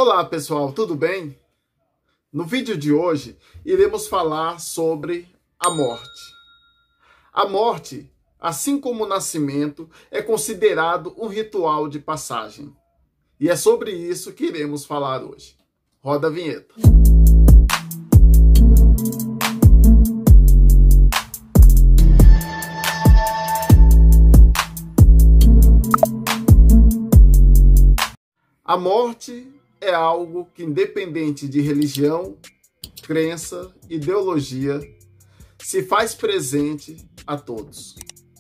Olá pessoal, tudo bem? No vídeo de hoje iremos falar sobre a morte. A morte, assim como o nascimento, é considerado um ritual de passagem. E é sobre isso que iremos falar hoje. Roda a vinheta. A morte é algo que, independente de religião, crença, ideologia, se faz presente a todos.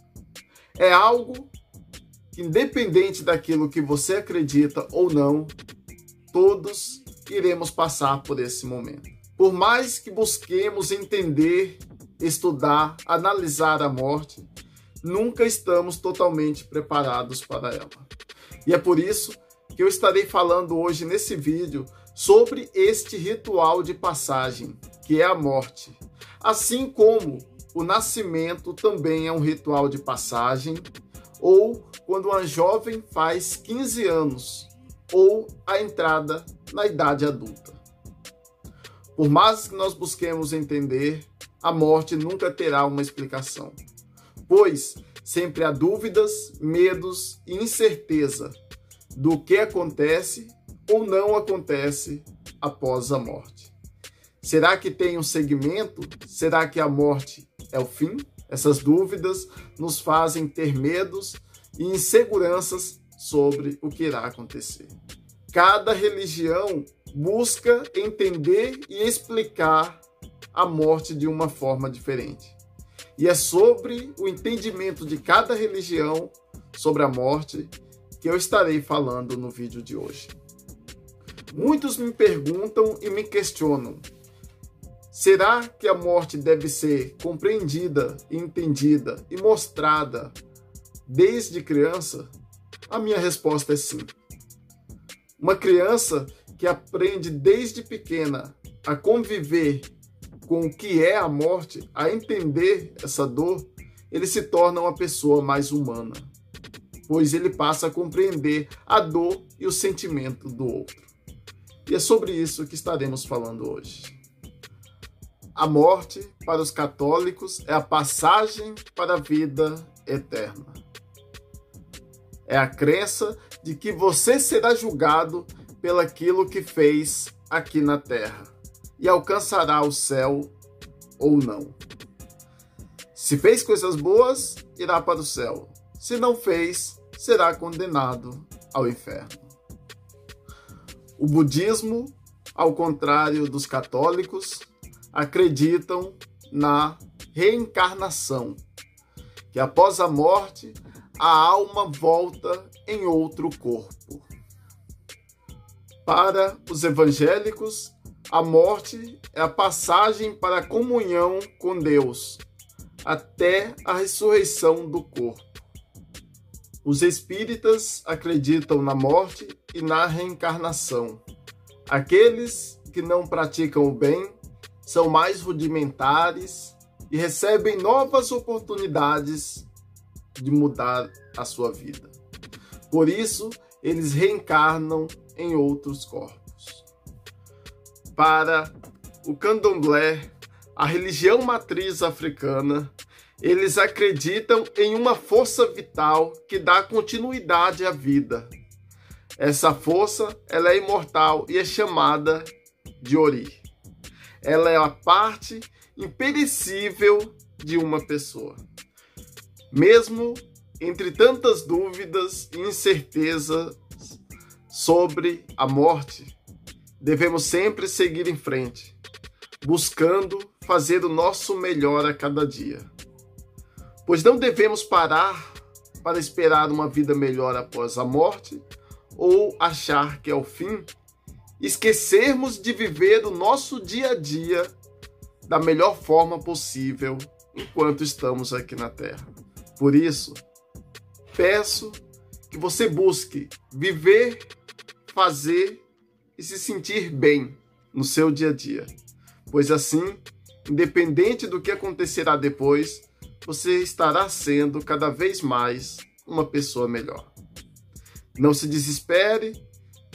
É algo que, independente daquilo que você acredita ou não, todos iremos passar por esse momento. Por mais que busquemos entender, estudar, analisar a morte, nunca estamos totalmente preparados para ela. E é por isso que eu estarei falando hoje nesse vídeo sobre este ritual de passagem, que é a morte. Assim como o nascimento também é um ritual de passagem, ou quando uma jovem faz 15 anos, ou a entrada na idade adulta. Por mais que nós busquemos entender, a morte nunca terá uma explicação, pois sempre há dúvidas, medos e incerteza do que acontece ou não acontece após a morte. Será que tem um segmento? Será que a morte é o fim? Essas dúvidas nos fazem ter medos e inseguranças sobre o que irá acontecer. Cada religião busca entender e explicar a morte de uma forma diferente. E é sobre o entendimento de cada religião sobre a morte que eu estarei falando no vídeo de hoje. Muitos me perguntam e me questionam: será que a morte deve ser compreendida, entendida e mostrada desde criança? A minha resposta é sim. Uma criança que aprende desde pequena a conviver com o que é a morte, a entender essa dor, ele se torna uma pessoa mais humana, pois ele passa a compreender a dor e o sentimento do outro. E é sobre isso que estaremos falando hoje. A morte, para os católicos, é a passagem para a vida eterna. É a crença de que você será julgado pelaquilo que fez aqui na terra e alcançará o céu ou não. Se fez coisas boas, irá para o céu. Se não fez, será condenado ao inferno. O budismo, ao contrário dos católicos, acreditam na reencarnação, que após a morte, a alma volta em outro corpo. Para os evangélicos, a morte é a passagem para a comunhão com Deus, até a ressurreição do corpo. Os espíritas acreditam na morte e na reencarnação. Aqueles que não praticam o bem são mais rudimentares e recebem novas oportunidades de mudar a sua vida. Por isso, eles reencarnam em outros corpos. Para o candomblé, a religião matriz africana, eles acreditam em uma força vital que dá continuidade à vida. Essa força, ela é imortal e é chamada de Ori. Ela é a parte imperecível de uma pessoa. Mesmo entre tantas dúvidas e incertezas sobre a morte, devemos sempre seguir em frente, buscando fazer o nosso melhor a cada dia. Pois não devemos parar para esperar uma vida melhor após a morte ou achar que é o fim, esquecermos de viver o nosso dia a dia da melhor forma possível enquanto estamos aqui na Terra. Por isso, peço que você busque viver, fazer e se sentir bem no seu dia a dia, pois assim, independente do que acontecerá depois, você estará sendo cada vez mais uma pessoa melhor. Não se desespere,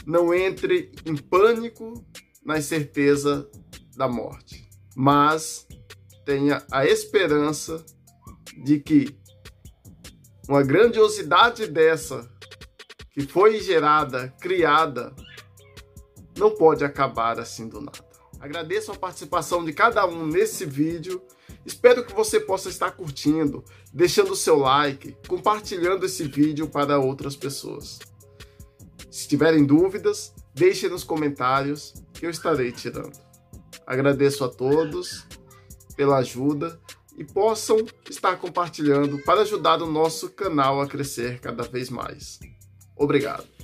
Não entre em pânico na incerteza da morte, mas tenha a esperança de que uma grandiosidade dessa, que foi gerada, criada, não pode acabar assim do nada. Agradeço a participação de cada um nesse vídeo. Espero que você possa estar curtindo, deixando o seu like, compartilhando esse vídeo para outras pessoas. Se tiverem dúvidas, deixem nos comentários que eu estarei tirando. Agradeço a todos pela ajuda e possam estar compartilhando para ajudar o nosso canal a crescer cada vez mais. Obrigado.